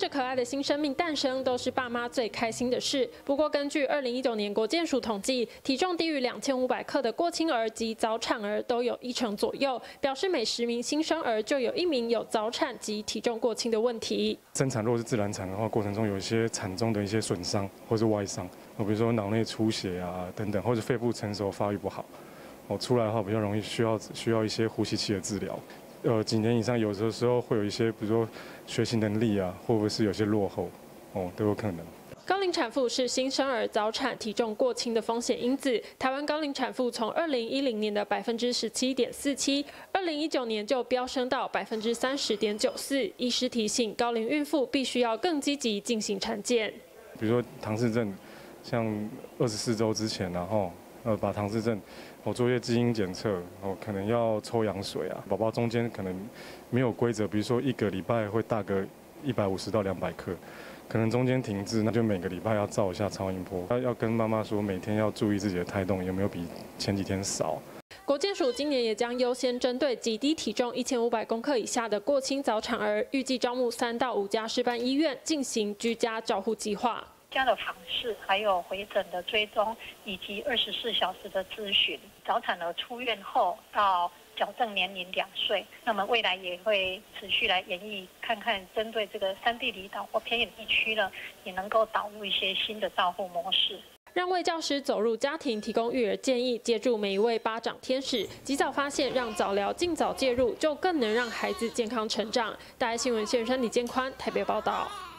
着可爱的新生命诞生，都是爸妈最开心的事。不过，根据2019年国健署统计，体重低于2500克的过轻儿及早产儿都有1成左右，表示每10名新生儿就有1名有早产及体重过轻的问题。 生产如果是自然产的话，过程中有一些产中的一些损伤或是外伤，比如说脑内出血啊等等，或者肺部成熟发育不好，出来的话比较容易需要一些呼吸器的治疗。几年以上，有的时候会有一些，比如说学习能力啊，会不会是有些落后，都有可能。 高龄产妇是新生儿早产、体重过轻的风险因子。台湾高龄产妇从2010年的17.47%，2019年就飙升到30.94%。医师提醒，高龄孕妇必须要更积极进行产检。 比如说唐氏症，像24周之前，然后把唐氏症，做一些基因检测，可能要抽羊水啊，宝宝中间可能没有规则，比如说1个礼拜会大个150到200克。可能中间停滞，那就每个礼拜要照一下超音波。要跟妈妈说，每天要注意自己的胎动有没有比前几天少。 国健署今年也将优先针对极低体重1500公克以下的过轻早产儿，预计招募3到5家示范医院进行居家照护计划。 家的访视，还有回诊的追踪，以及24小时的咨询。早产儿出院后到矫正年龄2岁，那么未来也会持续来研议，看看针对这个山地离岛或偏远地区呢，也能够导入一些新的照护模式。 让卫教师走入家庭，提供育儿建议，接住每一位巴掌天使，及早发现，让早疗尽早介入，就更能让孩子健康成长。大爱新闻线李建宽台北报道。